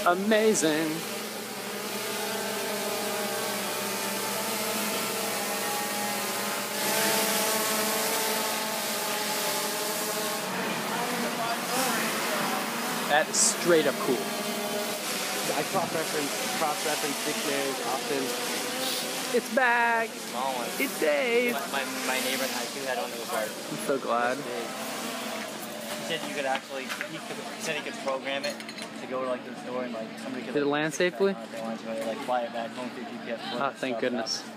Amazing. That is straight up cool. I cross-reference dictionaries often. It's back. Small one. It's Dave. My neighbor and I too had one that was like. I'm so glad. He said you could actually. He said he could program it to go to like the store and like somebody could. Did it land safely? They wanted to like fly it back home through GPS. Oh, thank goodness.